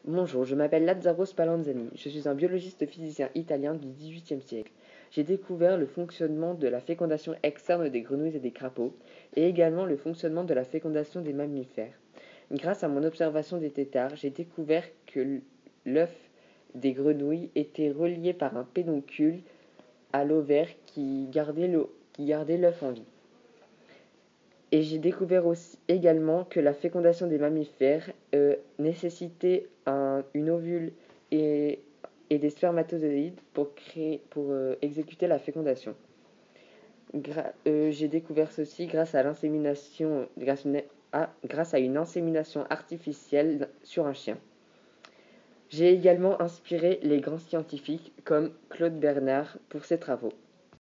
Bonjour, je m'appelle Lazzaro Spallanzani. Je suis un biologiste physicien italien du XVIIIe siècle. J'ai découvert le fonctionnement de la fécondation externe des grenouilles et des crapauds, et également le fonctionnement de la fécondation des mammifères. Grâce à mon observation des têtards, j'ai découvert que l'œuf des grenouilles était relié par un pédoncule à l'ovaire qui gardait l'œuf en vie. Et j'ai découvert aussi également que la fécondation des mammifères nécessitait une ovule et, et des spermatozoïdes pour exécuter la fécondation. J'ai découvert ceci grâce à l'insémination, grâce à une insémination artificielle sur un chien. J'ai également inspiré les grands scientifiques comme Claude Bernard pour ses travaux.